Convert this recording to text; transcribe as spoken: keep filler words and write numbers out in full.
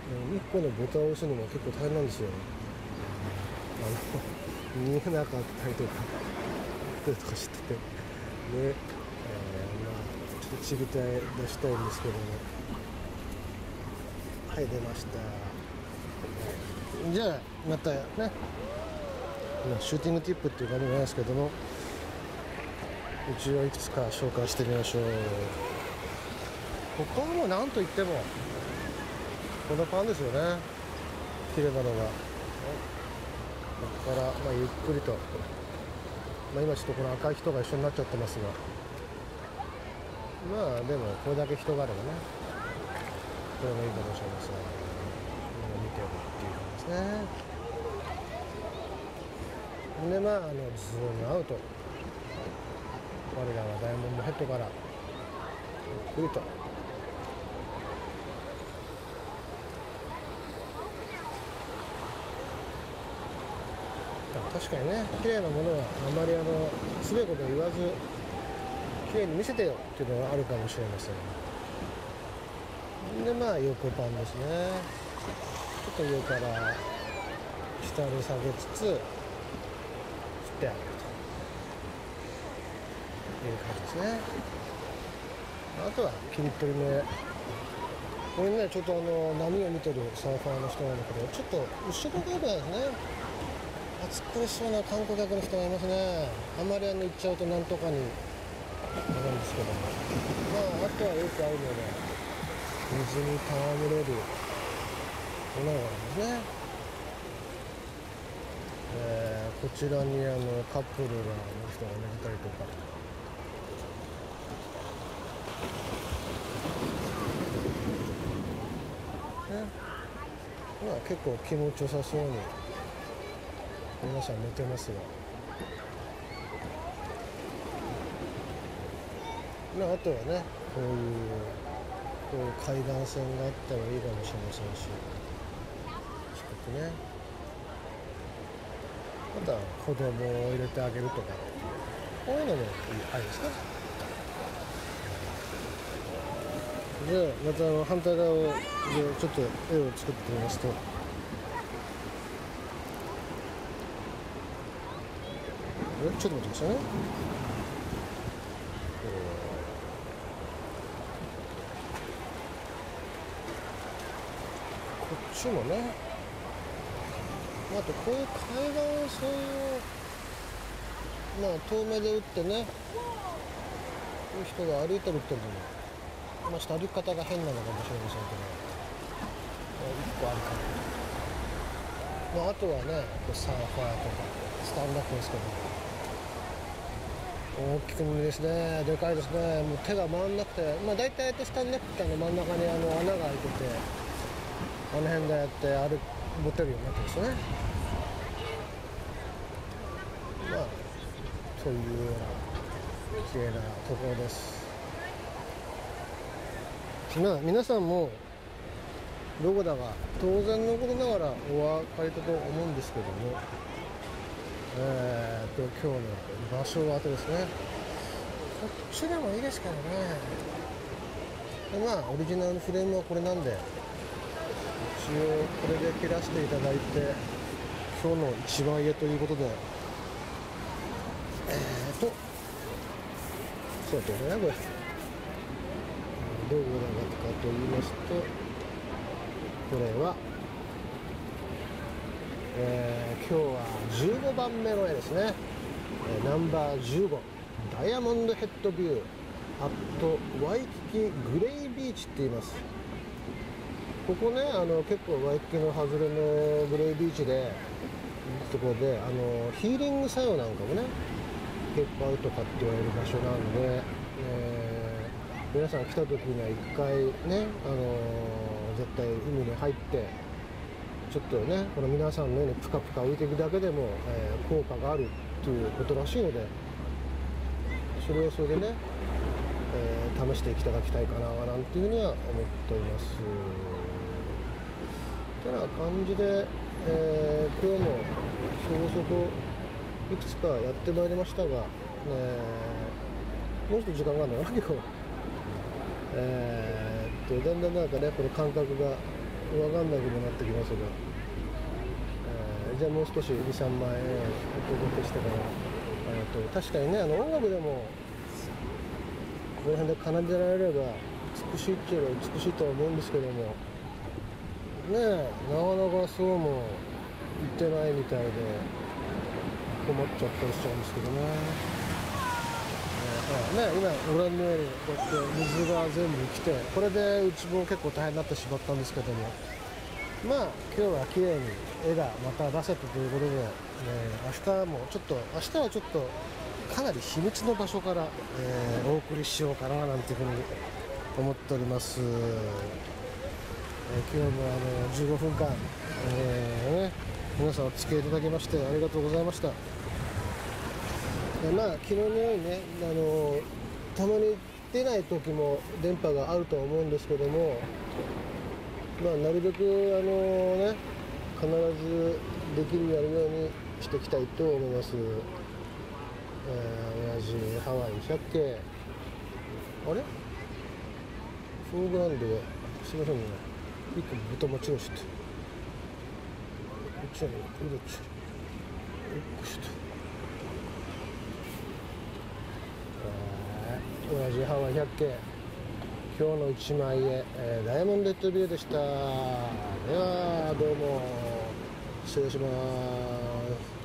いっこのボタンを押すのも結構大変なんですよ。あの見えなかったりとかとかしててね、えー、まあちょっとちびたい出したいんですけども、はい、出ました。じゃあまたね、シューティングティップっていう感じじゃないですけども、一応いくつか紹介してみましょう。ここはもう何と言ってもこのパンですよね。綺麗なのがここからまあゆっくりと、まあ、今ちょっとこの赤い人が一緒になっちゃってますが、まあでもこれだけ人があればね、これもいいかもしれません。見てるっていう感じですね。でまああのズームアウト、我らはダイヤモンドヘッドからゆっくりと確かにね、綺麗なものはあまりあのすべこと言わず綺麗に見せてよっていうのがあるかもしれません。でまあ横パンですね。ちょっと上から下に下げつつ振ってあげるという感じですね。あとは切り取り目、これねちょっとあの波を見てるサーファーの人なんだけど、ちょっと後ろ側ですね、暑苦しそうな観光客の人がいますね。あんまりあの行っちゃうとなんとかになるんですけども、まああとはよくあるので水に戯れる女の子なんですね。えー、こちらにあのカップルがの人が寝てたりとか、ね、まあ結構気持ちよさそうに皆さん寝てますが、まあ、あとはねこういうこういう海岸線があったらいいかもしれませんし、近くね、また子供を入れてあげるとか、こういうのもいいありですね。じゃあまたあの反対側でちょっと絵を作ってみますと、ちょっと待ってくださいね。こっちもね、あとこういう海岸線をまあ遠目で打ってね、こういう人が歩いてるっていうのも、まあ、ちょっと歩き方が変なのかもしれませんけど、いっこあるかな。まあ、あとはねサーファーとかスタンダップですけど、大きくですね、でかいですね。もう手が回んなくて、まあ大体スタンダップって真ん中にあの穴が開いてて、あの辺でやって歩持てるようになってるんですよね。まあそういうような綺麗なところです。まあ皆さんもどこだか当然のことながらお分かりだと思うんですけども、えー、と今日の場所はとですね、こっちでもいいですけどね。でまあオリジナルのフレームはこれなんで、一応これで切らせていただいて、今日の一番家ということで、えーとそうだね、これどうなのかと言いますと、これはえー、今日はじゅうごばんめの絵ですね、えー、ナンバーじゅうご、ダイヤモンドヘッドビューアットワイキキグレイビーチって言います。ここね、あの結構ワイキキの外れのグレイビーチでところで、あのヒーリング作用なんかもね結構あるとかって言われる場所なんで、えー、皆さん来た時には一回ね、あのー、絶対海に入ってちょっとね、この皆さんのようにプカプカ浮いていくだけでも、えー、効果があるということらしいので、それをそれでね、えー、試していただきたいかななんていうふうには思っております。てな感じで、えー、今日もそこそこいくつかやってまいりましたが、えー、もうちょっと時間があるのかな今日。えーっとだんだんなんかねこの感覚が分かんなくもなってきますが、えーじゃあもう少しに、さんまん円お届けしてから、えー、と確かにね、あの音楽でもこの辺で奏でられれば美しいって言えば美しいとは思うんですけどもね、えなかなかそうも言ってないみたいで困っちゃったりしちゃうんですけどね。えーね、今ご覧のようにこうやって水が全部来て、これでうちも結構大変になってしまったんですけども、まあ今日は綺麗に絵がまた出せたということで、ね、明日もちょっと明日はちょっとかなり秘密の場所から、えーお送りしようかななんていうふうに思っております。えー今日もあのじゅうごふんかん、えーね、皆さんお付き合いいただきましてありがとうございました。でまあ昨日のようにね、あのたまに出ない時も電波があるとは思うんですけども、まあ、なるべくあのね必ずできるやるようにしていきたいと思います。えー、親父ハワイひゃっけい、あれフォーグランドはすいませんね、いっこ豚間違えちゃって、こっちはね、これどっち、よっこしと、親父ハワイひゃっけい、今日のいちまい絵、えー、ダイヤモンドヘッドビューでした。ではどうも失礼します。